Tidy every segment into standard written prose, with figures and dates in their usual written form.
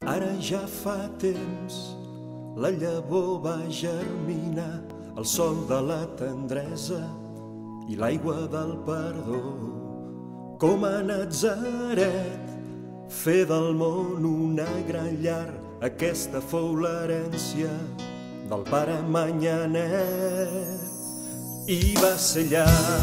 Ara ja fa temps, la llavor va germinar, el sol de la tendresa i l'aigua del perdó. Com a Natzaret, fer del món una gran llar, aquesta fou l'herència del pare Manyanet. I va ser allà,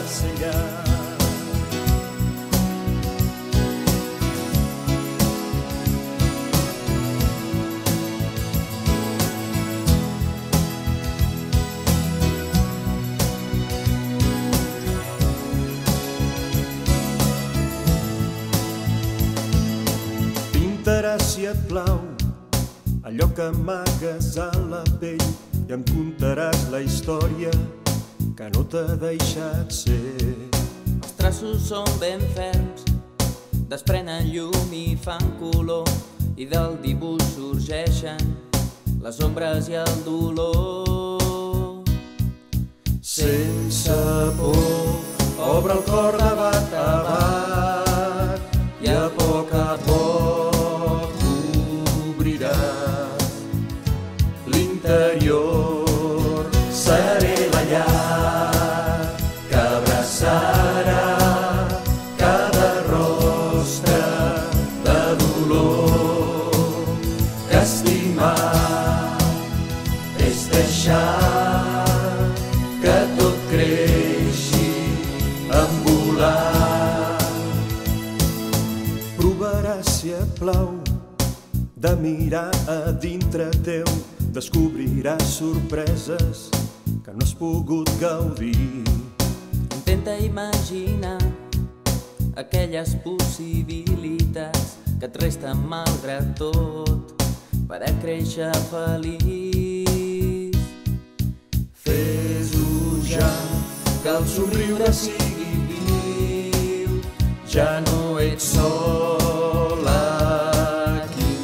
pintaràs si et plau allò que amagues a la pell i em contaràs la història que no t'ha deixat ser. Els traços són ben ferms, desprenen llum i fan color, i del dibuix sorgeixen les ombres i el dolor. Sense por, obre el cor de bat a bat i a poc obriràs l'interior. Seré la llar que abraçarà cada rostre de dolor, que estimar és deixar que tot creixi en volar. Provaràs si et plau de mirar a dintre teu, descobriràs sorpreses que no has pogut gaudir. Intenta imaginar aquelles possibilitats que et resten malgrat tot per a créixer feliç. Fes-ho ja, que el somriure sigui viu, ja no ets sol aquí,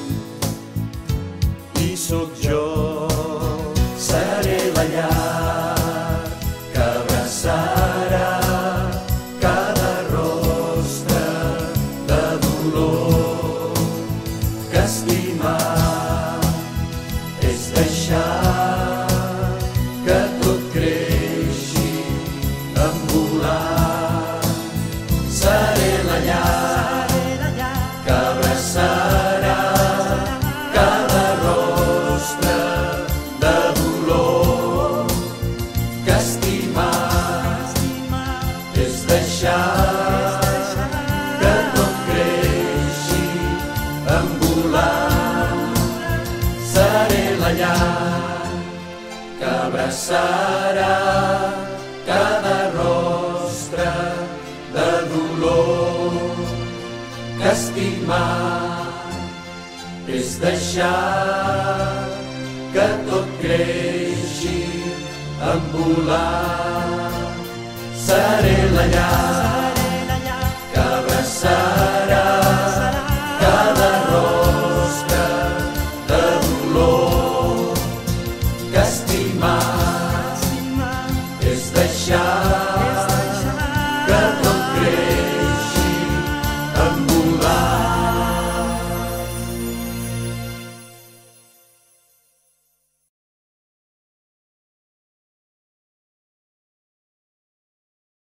i sóc jo. Seré la llar que abraçarà cada rostre de dolor, que estimar és deixar que tot creixi en volar. Seré la llar que abraçarà cada rostre de dolor, que estimar és deixar que tot creixi en volar. Seré la llar que abraçarà cada rostre de dolor, que estimar és deixar que tot creixi en volar. Seré la llar